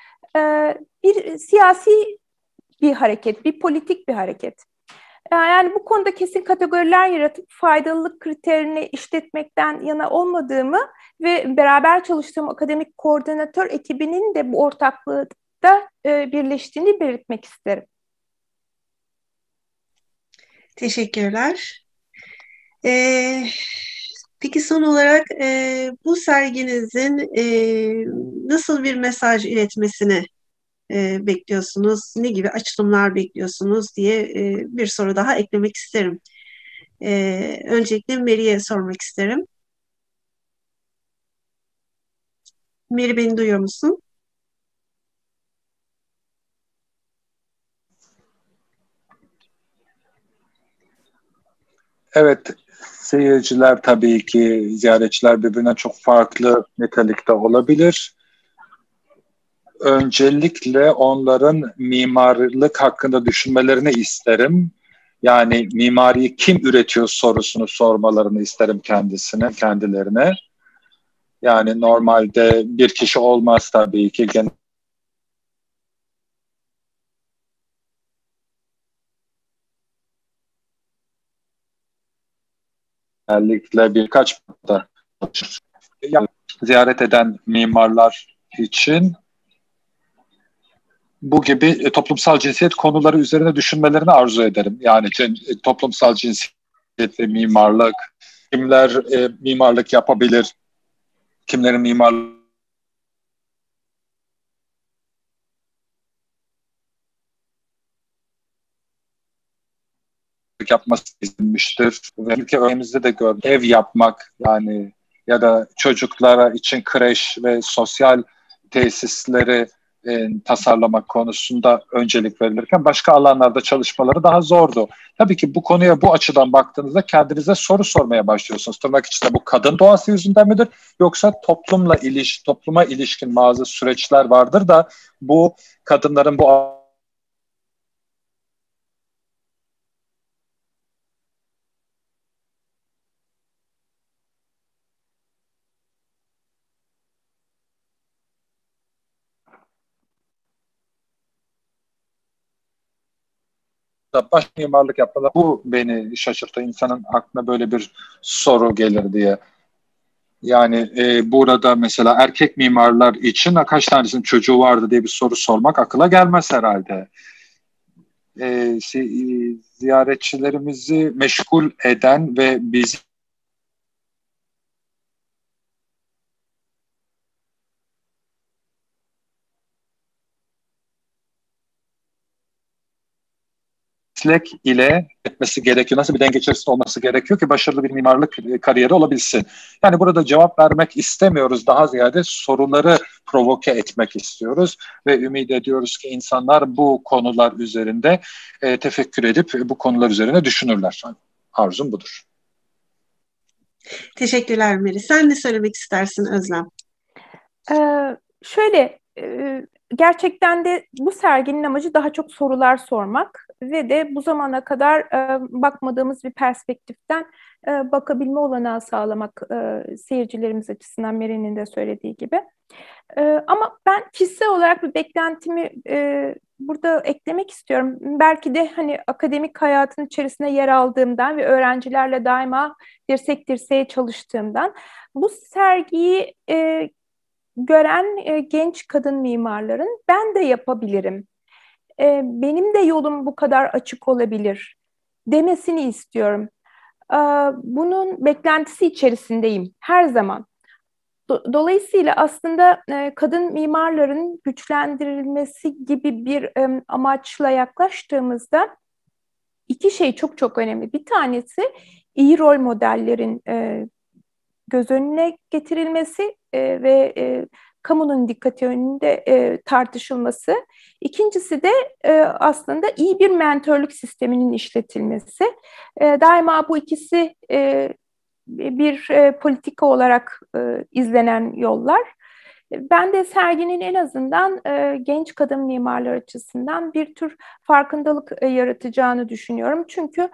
bir siyasi bir hareket, bir politik bir hareket. Yani bu konuda kesin kategoriler yaratıp faydalılık kriterini işletmekten yana olmadığımı ve beraber çalıştığım akademik koordinatör ekibinin de bu ortaklıkta birleştiğini belirtmek isterim. Teşekkürler. Peki son olarak bu serginizin nasıl bir mesaj iletmesini bekliyorsunuz? Ne gibi açılımlar bekliyorsunuz diye bir soru daha eklemek isterim. Öncelikle Mary'e sormak isterim. Mary, beni duyuyor musun? Evet, seyirciler tabii ki ziyaretçiler birbirinden çok farklı nitelikte olabilir. Öncelikle onların mimarlık hakkında düşünmelerini isterim. Yani mimariyi kim üretiyor sorusunu sormalarını isterim kendilerine. Yani normalde bir kişi olmaz tabii ki. Genellikle birkaç da çalışır. Yani ziyaret eden mimarlar için bu gibi toplumsal cinsiyet konuları üzerine düşünmelerini arzu ederim. Yani toplumsal cinsiyet ve mimarlık, kimler mimarlık yapabilir, kimlerin mimarlık yapması istenmiştir. Ve ülke örneğimizde de gördük. Ev yapmak yani ya da çocuklara için kreş ve sosyal tesisleri tasarlamak konusunda öncelik verilirken başka alanlarda çalışmaları daha zordu. Tabii ki bu konuya bu açıdan baktığınızda kendinize soru sormaya başlıyorsunuz. Tırnak içinde bu kadın doğası yüzünden midir? Yoksa topluma ilişkin bazı süreçler vardır da bu kadınların bu baş mimarlık yapmalar. Bu beni şaşırttı. İnsanın aklına böyle bir soru gelir diye. Yani burada mesela erkek mimarlar için kaç tanesinin çocuğu vardı diye bir soru sormak akıla gelmez herhalde. Ziyaretçilerimizi meşgul eden ve bizi meslek ile etmesi gerekiyor. Nasıl bir denge içerisinde olması gerekiyor ki başarılı bir mimarlık kariyeri olabilsin. Yani burada cevap vermek istemiyoruz. Daha ziyade soruları provoke etmek istiyoruz ve ümit ediyoruz ki insanlar bu konular üzerinde tefekkür edip bu konular üzerine düşünürler. Arzum budur. Teşekkürler Mary. Sen ne söylemek istersin Özlem? Şöyle, gerçekten de bu serginin amacı daha çok sorular sormak ve de bu zamana kadar bakmadığımız bir perspektiften bakabilme olanağı sağlamak seyircilerimiz açısından Mary'nin de söylediği gibi. Ama ben kişisel olarak bir beklentimi burada eklemek istiyorum. Belki de hani akademik hayatın içerisinde yer aldığımdan ve öğrencilerle daima dirsek dirseğe çalıştığımdan bu sergiyi gören genç kadın mimarların ben de yapabilirim, benim de yolum bu kadar açık olabilir demesini istiyorum. Bunun beklentisi içerisindeyim her zaman. Dolayısıyla aslında kadın mimarların güçlendirilmesi gibi bir amaçla yaklaştığımızda iki şey çok çok önemli. Bir tanesi iyi rol modellerin göz önüne getirilmesi ve kamunun dikkati önünde tartışılması. İkincisi de aslında iyi bir mentörlük sisteminin işletilmesi. Daima bu ikisi bir politika olarak izlenen yollar. Ben de serginin en azından genç kadın mimarlar açısından bir tür farkındalık yaratacağını düşünüyorum. Çünkü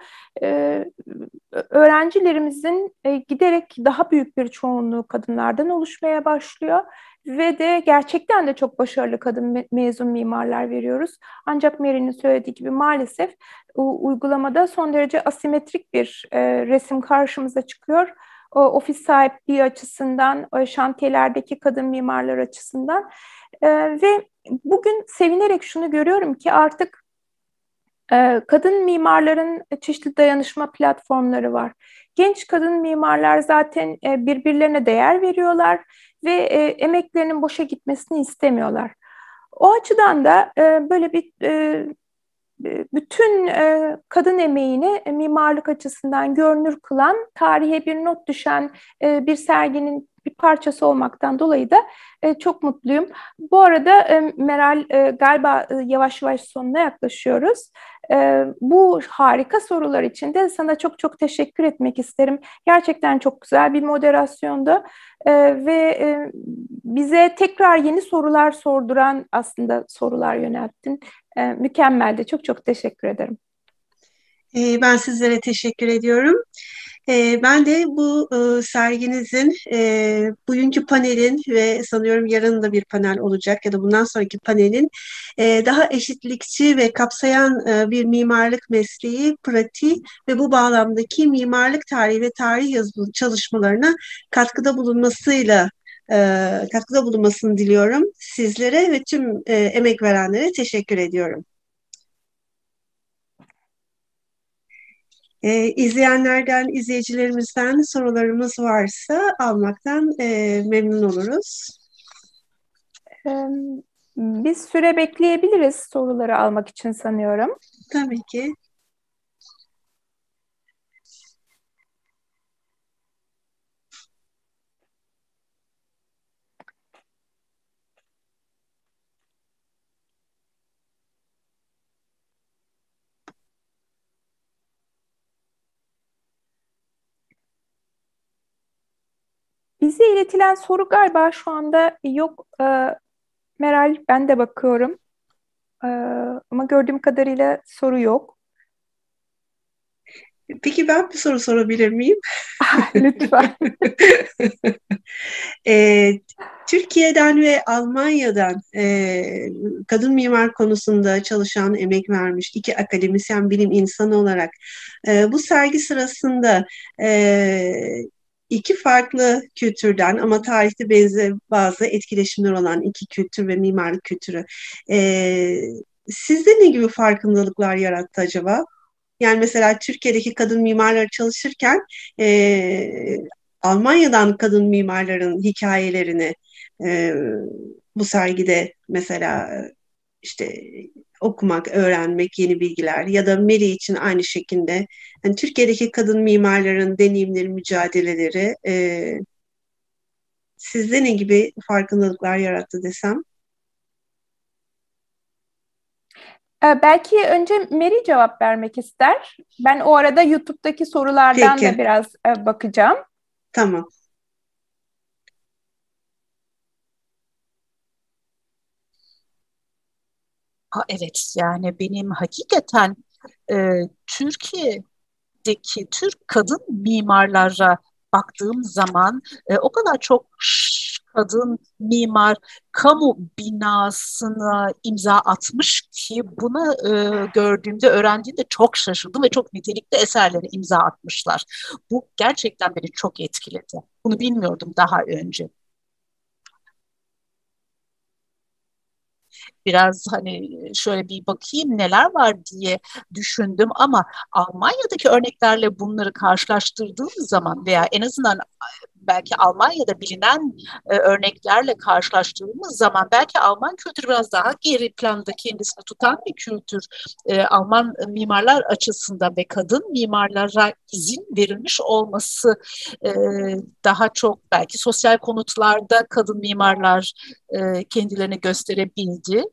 öğrencilerimizin giderek daha büyük bir çoğunluğu kadınlardan oluşmaya başlıyor. Ve de gerçekten de çok başarılı kadın mezun mimarlar veriyoruz. Ancak Mary'nin söylediği gibi maalesef uygulamada son derece asimetrik bir resim karşımıza çıkıyor. Ofis sahipliği açısından, şantiyelerdeki kadın mimarlar açısından. Ve bugün sevinerek şunu görüyorum ki artık kadın mimarların çeşitli dayanışma platformları var. Genç kadın mimarlar zaten birbirlerine değer veriyorlar ve emeklerinin boşa gitmesini istemiyorlar. O açıdan da böyle bir bütün kadın emeğini mimarlık açısından görünür kılan, tarihe bir not düşen bir serginin bir parçası olmaktan dolayı da çok mutluyum. Bu arada Meral, galiba yavaş yavaş sonuna yaklaşıyoruz. Bu harika sorular için de sana çok çok teşekkür etmek isterim. Gerçekten çok güzel bir moderasyondu. Ve bize tekrar yeni sorular sorduran aslında sorular yönelttin. Mükemmeldi. Çok çok teşekkür ederim. Ben sizlere teşekkür ediyorum. Ben de bu serginizin, bugünkü panelin ve sanıyorum yarın da bir panel olacak ya da bundan sonraki panelin daha eşitlikçi ve kapsayan bir mimarlık mesleği, pratiği ve bu bağlamdaki mimarlık tarihi ve tarih yazılı çalışmalarına katkıda bulunmasıyla katkıda bulunmasını diliyorum. Sizlere ve tüm emek verenlere teşekkür ediyorum. İzleyenlerden, izleyicilerimizden sorularımız varsa almaktan memnun oluruz. Biz süre bekleyebiliriz soruları almak için sanıyorum. Tabii ki. Bize iletilen soru galiba şu anda yok. Meral, ben de bakıyorum. Ama gördüğüm kadarıyla soru yok. Peki ben bir soru sorabilir miyim? Lütfen. Türkiye'den ve Almanya'dan kadın mimar konusunda çalışan, emek vermiş iki akademisyen bilim insanı olarak bu sergi sırasında iki farklı kültürden ama tarihte benzer bazı etkileşimler olan iki kültür ve mimarlık kültürü sizde ne gibi farkındalıklar yarattı acaba? Yani mesela Türkiye'deki kadın mimarlar çalışırken Almanya'dan kadın mimarların hikayelerini e, bu sergide mesela işte okumak, öğrenmek, yeni bilgiler ya da Meri için aynı şekilde yani Türkiye'deki kadın mimarların deneyimleri, mücadeleleri sizde ne gibi farkındalıklar yarattı desem? Belki önce Mary cevap vermek ister. Ben o arada YouTube'daki sorulardan da Peki, biraz bakacağım. tamam. Evet, yani benim hakikaten Türkiye'deki Türk kadın mimarlara baktığım zaman o kadar çok kadın mimar kamu binasına imza atmış ki bunu gördüğümde, öğrendiğimde çok şaşırdım ve çok nitelikli eserlere imza atmışlar. Bu gerçekten beni çok etkiledi. Bunu bilmiyordum daha önce. Biraz hani şöyle bir bakayım neler var diye düşündüm ama Almanya'daki örneklerle bunları karşılaştırdığım zaman veya en azından belki Almanya'da bilinen örneklerle karşılaştırdığımız zaman belki Alman kültürü biraz daha geri planda kendisini tutan bir kültür. Alman mimarlar açısından ve kadın mimarlara izin verilmiş olması e, daha çok belki sosyal konutlarda kadın mimarlar kendilerini gösterebildi.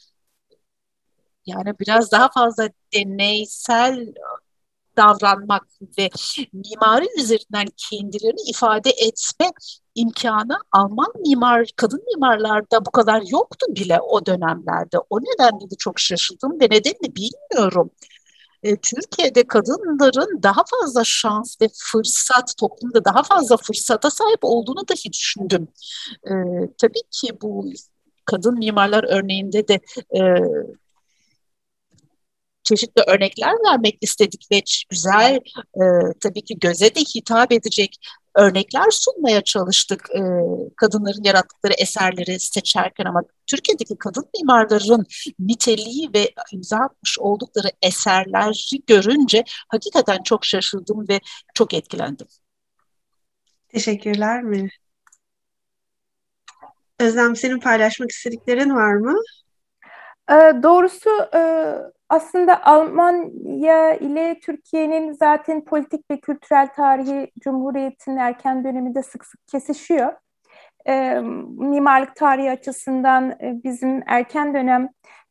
Yani biraz daha fazla deneysel davranmak ve mimari üzerinden kendilerini ifade etme imkanı Alman mimar, kadın mimarlarda bu kadar yoktu bile o dönemlerde. O nedenle de çok şaşırdım ve nedenini bilmiyorum. Türkiye'de kadınların daha fazla şans ve fırsat, toplumda daha fazla fırsata sahip olduğunu dahi düşündüm. E, tabii ki bu kadın mimarlar örneğinde de e, çeşitli örnekler vermek istedik ve güzel, tabii ki göze de hitap edecek örnekler sunmaya çalıştık kadınların yarattıkları eserleri seçerken, ama Türkiye'deki kadın mimarların niteliği ve imza atmış oldukları eserleri görünce hakikaten çok şaşırdım ve çok etkilendim. Teşekkürler mi? Özlem, senin paylaşmak istediklerin var mı? Doğrusu aslında Almanya ile Türkiye'nin zaten politik ve kültürel tarihi Cumhuriyet'in erken döneminde sık sık kesişiyor. Mimarlık tarihi açısından bizim erken dönem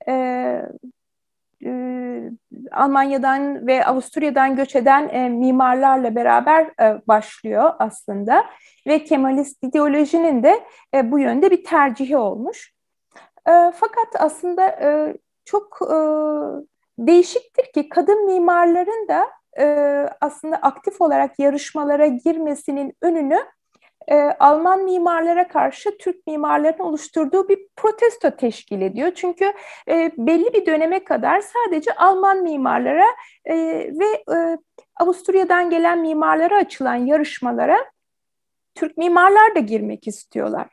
e, Almanya'dan ve Avusturya'dan göç eden mimarlarla beraber başlıyor aslında ve Kemalist ideolojinin de bu yönde bir tercihi olmuş. Fakat aslında çok değişiktir ki kadın mimarların da aslında aktif olarak yarışmalara girmesinin önünü Alman mimarlara karşı Türk mimarların oluşturduğu bir protesto teşkil ediyor. Çünkü belli bir döneme kadar sadece Alman mimarlara ve Avusturya'dan gelen mimarlara açılan yarışmalara Türk mimarlar da girmek istiyorlar.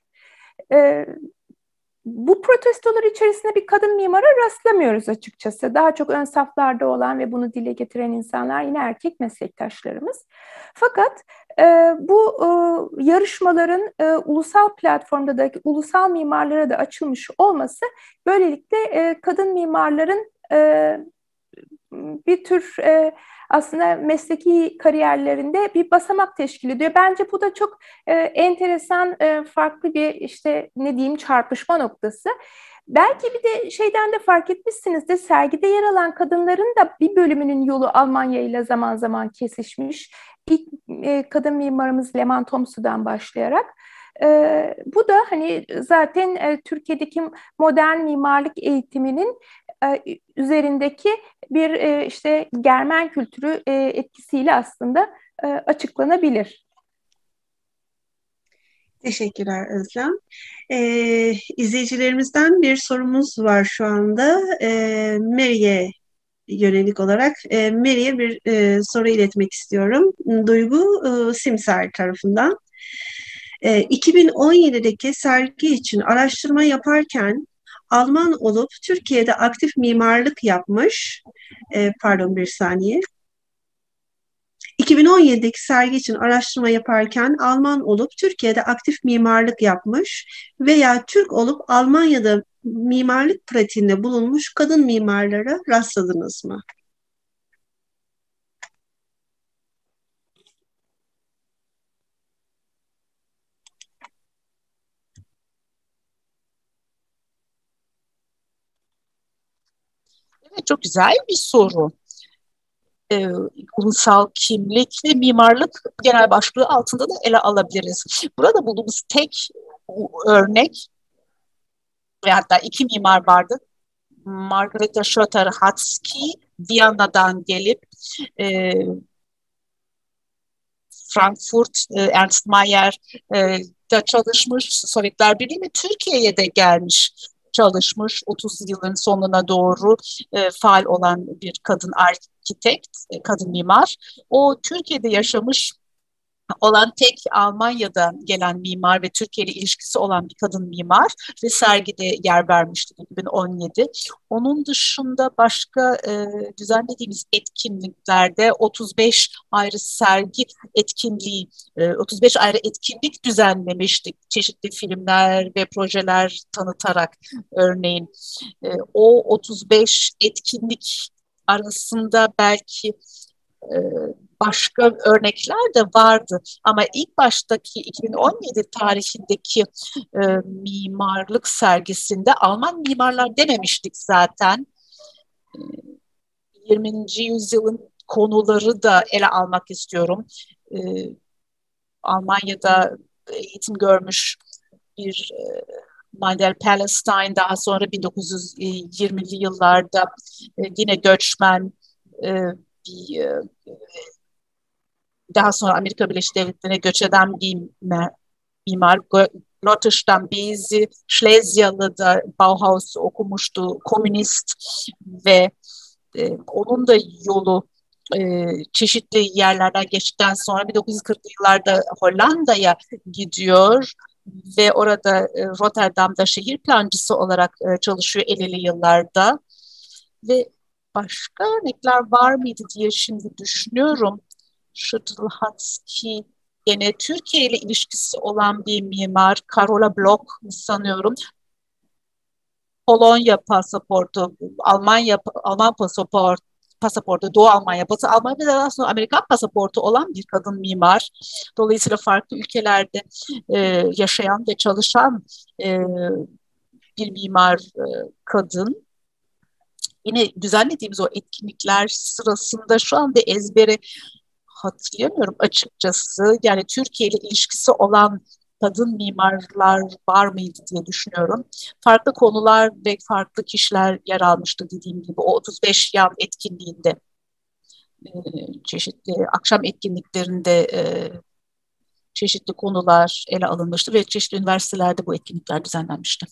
Bu protestolar içerisinde bir kadın mimara rastlamıyoruz açıkçası. Daha çok ön saflarda olan ve bunu dile getiren insanlar yine erkek meslektaşlarımız. Fakat bu yarışmaların ulusal platformda da ulusal mimarlara da açılmış olması böylelikle kadın mimarların bir tür aslında mesleki kariyerlerinde bir basamak teşkil ediyor. Bence bu da çok enteresan, farklı bir ne diyeyim çarpışma noktası. Belki bir de şeyden de fark etmişsinizdir, sergide yer alan kadınların da bir bölümünün yolu Almanya ile zaman zaman kesişmiş. İlk kadın mimarımız Leman Tomsu'dan başlayarak. Bu da hani zaten Türkiye'deki modern mimarlık eğitiminin üzerindeki bir Germen kültürü etkisiyle aslında açıklanabilir. Teşekkürler Özlem. İzleyicilerimizden bir sorumuz var şu anda. Mary'e yönelik olarak. Mary'e bir soru iletmek istiyorum. Duygu Simser tarafından. 2017'deki sergi için araştırma yaparken Alman olup Türkiye'de aktif mimarlık yapmış, pardon bir saniye. 2017'deki sergi için araştırma yaparken Alman olup Türkiye'de aktif mimarlık yapmış veya Türk olup Almanya'da mimarlık pratiğinde bulunmuş kadın mimarlara rastladınız mı? Evet, çok güzel bir soru. Ulusal kimlik ve mimarlık genel başlığı altında da ele alabiliriz. Burada bulduğumuz tek örnek ve hatta iki mimar vardı. Margareta Schotter-Hatzky Viyana'dan gelip Frankfurt, Ernst Mayer da çalışmış, Sovyetler Birliği ve Türkiye'ye de gelmiş, çalışmış. 30 yılın sonuna doğru faal olan bir kadın arkitekt, kadın mimar. O Türkiye'de yaşamış olan tek Almanya'dan gelen mimar ve Türkiye ile ilişkisi olan bir kadın mimar ve sergide yer vermişti 2017. Onun dışında başka düzenlediğimiz etkinliklerde 35 ayrı sergi etkinliği, 35 ayrı etkinlik düzenlemiştik. Çeşitli filmler ve projeler tanıtarak örneğin. O 35 etkinlik arasında belki başka örnekler de vardı. Ama ilk baştaki 2017 tarihindeki mimarlık sergisinde Alman mimarlar dememiştik zaten. 20. yüzyılın konuları da ele almak istiyorum. Almanya'da eğitim görmüş bir Mandel Palestine, daha sonra 1920'li yıllarda yine göçmen bir daha sonra Amerika Birleşik Devletleri'ne göç eden bir mimar. Lottish'tan Bezi, Schlesia'da Bauhaus okumuştu, komünist ve onun da yolu çeşitli yerlerden geçtikten sonra 1940'lı yıllarda Hollanda'ya gidiyor ve orada Rotterdam'da şehir plancısı olarak çalışıyor 50'li yıllarda ve başka örnekler var mıydı diye şimdi düşünüyorum. Schotter-Hatzky gene Türkiye ile ilişkisi olan bir mimar, Carola Bloch sanıyorum. Polonya pasaportu, Alman pasaportu, Doğu Almanya, Batı Almanya ve daha sonra Amerikan pasaportu olan bir kadın mimar. Dolayısıyla farklı ülkelerde yaşayan ve çalışan bir mimar kadın. Yine düzenlediğimiz o etkinlikler sırasında şu anda ezbere hatırlayamıyorum açıkçası. Yani Türkiye ile ilişkisi olan kadın mimarlar var mıydı diye düşünüyorum. Farklı konular ve farklı kişiler yer almıştı dediğim gibi. O 35 yan etkinliğinde, çeşitli akşam etkinliklerinde çeşitli konular ele alınmıştı ve çeşitli üniversitelerde bu etkinlikler düzenlenmişti.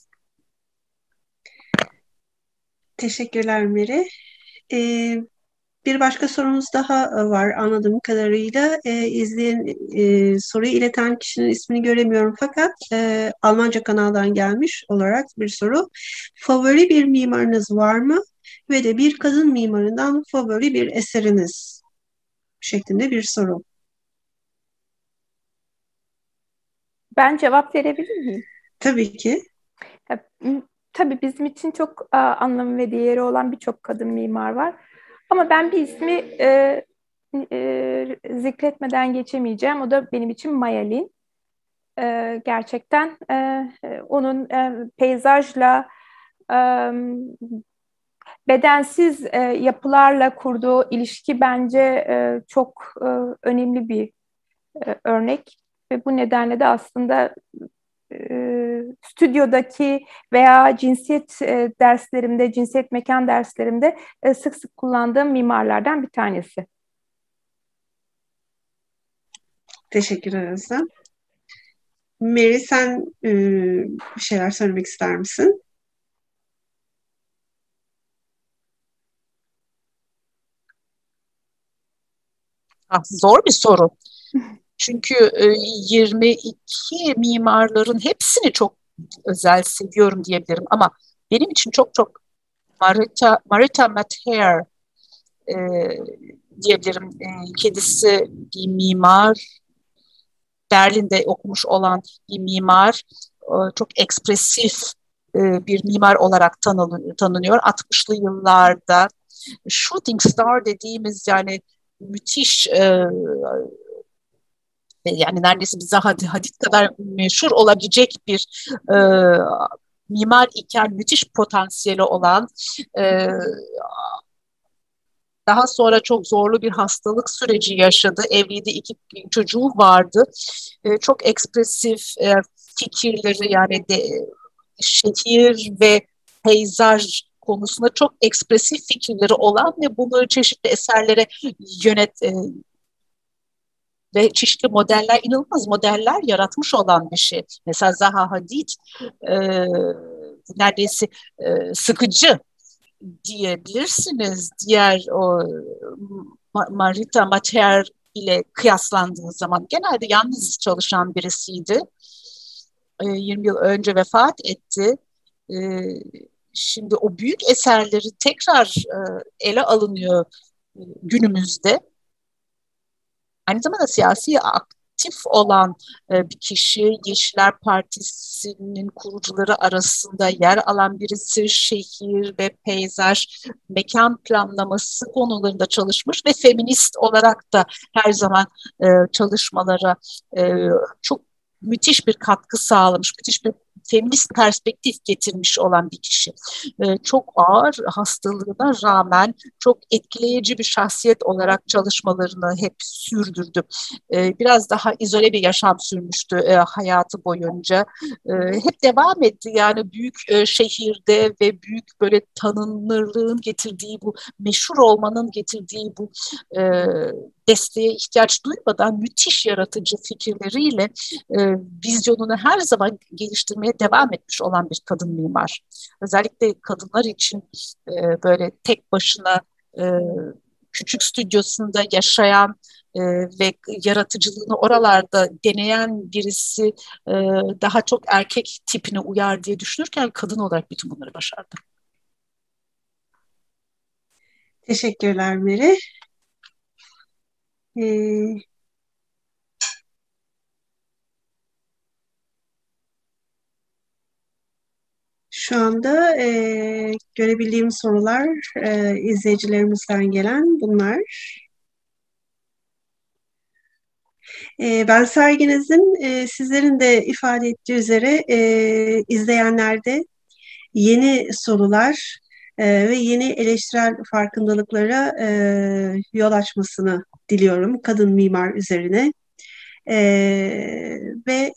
Teşekkürler Meri. Bir başka sorumuz daha var anladığım kadarıyla. Soruyu ileten kişinin ismini göremiyorum fakat Almanca kanaldan gelmiş olarak bir soru. Favori bir mimarınız var mı? Ve de bir kadın mimarından favori bir eseriniz şeklinde bir soru. Ben cevap verebilir miyim? Tabii ki. Tabii bizim için çok anlamı ve değeri olan birçok kadın mimar var. Ama ben bir ismi zikretmeden geçemeyeceğim. O da benim için Maya Lin. Gerçekten onun peyzajla, e, bedensiz yapılarla kurduğu ilişki bence çok önemli bir örnek. Ve bu nedenle de aslında stüdyodaki veya cinsiyet derslerimde, cinsiyet mekan derslerimde sık sık kullandığım mimarlardan bir tanesi. Teşekkür Özlem. Mary sen bir şeyler söylemek ister misin? Zor bir soru. Çünkü 22 mimarların hepsini çok özel seviyorum diyebilirim. Ama benim için çok çok Marita Maher diyebilirim. Kendisi bir mimar. Berlin'de okumuş olan bir mimar. Çok ekspresif bir mimar olarak tanınıyor. 60'lı yıllarda Shooting Star dediğimiz yani müthiş yani neredeyse bir Zaha Hadid kadar meşhur olabilecek bir mimar iken müthiş potansiyeli olan daha sonra çok zorlu bir hastalık süreci yaşadı. Evliydi, 2 çocuğu vardı. Çok ekspresif fikirleri yani şehir ve peyzaj konusunda çok ekspresif fikirleri olan ve bunları çeşitli eserlere ve çeşitli modeller, inanılmaz modeller yaratmış olan bir şey. Mesela Zaha Hadid e, neredeyse sıkıcı diyebilirsiniz. Diğer o Marita Maher ile kıyaslandığı zaman genelde yalnız çalışan birisiydi. 20 yıl önce vefat etti. E, Şimdi o büyük eserleri tekrar ele alınıyor günümüzde. Aynı zamanda siyasi aktif olan bir kişi, Yeşiller Partisi'nin kurucuları arasında yer alan birisi, şehir ve peyzaj, mekan planlaması konularında çalışmış ve feminist olarak da her zaman çalışmalara çok müthiş bir katkı sağlamış, müthiş bir feminist perspektif getirmiş olan bir kişi. Çok ağır hastalığına rağmen çok etkileyici bir şahsiyet olarak çalışmalarını hep sürdürdü. Biraz daha izole bir yaşam sürmüştü hayatı boyunca. Hep devam etti yani büyük şehirde ve büyük böyle tanınırlığın getirdiği bu meşhur olmanın getirdiği bu desteğe ihtiyaç duymadan müthiş yaratıcı fikirleriyle vizyonunu her zaman geliştirmeye devam etmiş olan bir kadın mimar. Özellikle kadınlar için böyle tek başına küçük stüdyosunda yaşayan ve yaratıcılığını oralarda deneyen birisi daha çok erkek tipine uyar diye düşünürken kadın olarak bütün bunları başardı. Teşekkürler Meri. Şu anda görebildiğim sorular izleyicilerimizden gelen bunlar. Ben serginizin sizlerin de ifade ettiği üzere izleyenlerde yeni sorular ve yeni eleştirel farkındalıklara yol açmasını diliyorum kadın mimar üzerine. Ve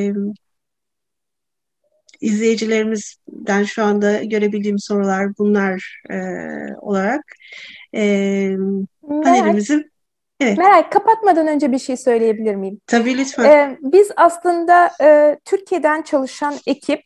izleyicilerimizden şu anda görebildiğim sorular bunlar olarak panelimizi... Evet. Meral, kapatmadan önce bir şey söyleyebilir miyim? Tabii, lütfen. Biz aslında Türkiye'den çalışan ekip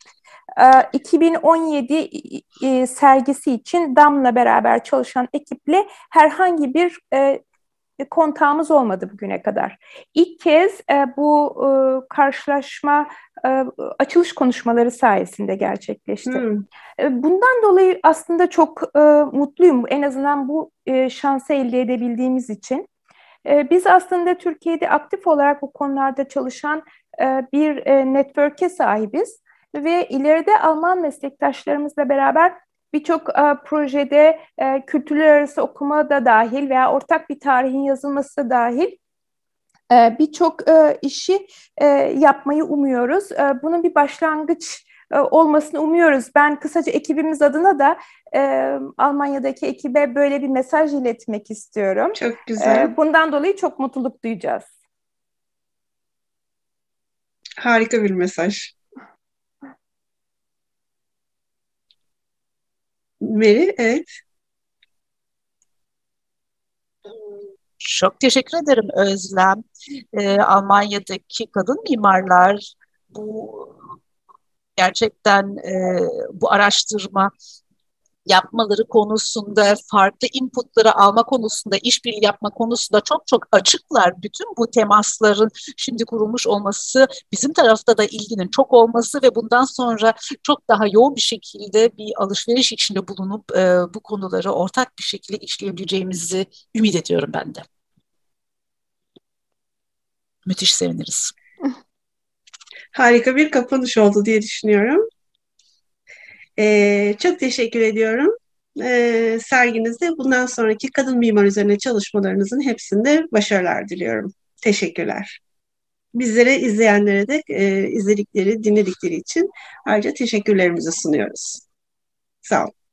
2017 sergisi için DAM'la beraber çalışan ekiple herhangi bir kontağımız olmadı bugüne kadar. İlk kez bu karşılaşma açılış konuşmaları sayesinde gerçekleşti. Bundan dolayı aslında çok mutluyum. En azından bu şansı elde edebildiğimiz için. Biz aslında Türkiye'de aktif olarak bu konularda çalışan bir network'e sahibiz ve ileride Alman meslektaşlarımızla beraber birçok projede kültürler arası okuma da dahil veya ortak bir tarihin yazılması da dahil birçok işi yapmayı umuyoruz. Bunun bir başlangıç olmasını umuyoruz. Ben kısaca ekibimiz adına da Almanya'daki ekibe böyle bir mesaj iletmek istiyorum. Çok güzel. Bundan dolayı çok mutluluk duyacağız. Harika bir mesaj. Mary, evet. Çok teşekkür ederim Özlem. Almanya'daki kadın mimarlar bu gerçekten bu araştırma yapmaları konusunda, farklı inputları alma konusunda, işbirliği yapma konusunda çok çok açıklar. Bütün bu temasların şimdi kurulmuş olması, bizim tarafta da ilginin çok olması ve bundan sonra çok daha yoğun bir şekilde bir alışveriş içinde bulunup bu konuları ortak bir şekilde işleyebileceğimizi ümit ediyorum ben de. Müthiş seviniriz. Harika bir kapanış oldu diye düşünüyorum. Çok teşekkür ediyorum. Serginizde bundan sonraki kadın mimar üzerine çalışmalarınızın hepsinde başarılar diliyorum. Teşekkürler. Bizlere, izleyenlere de izledikleri, dinledikleri için ayrıca teşekkürlerimizi sunuyoruz. Sağ olun.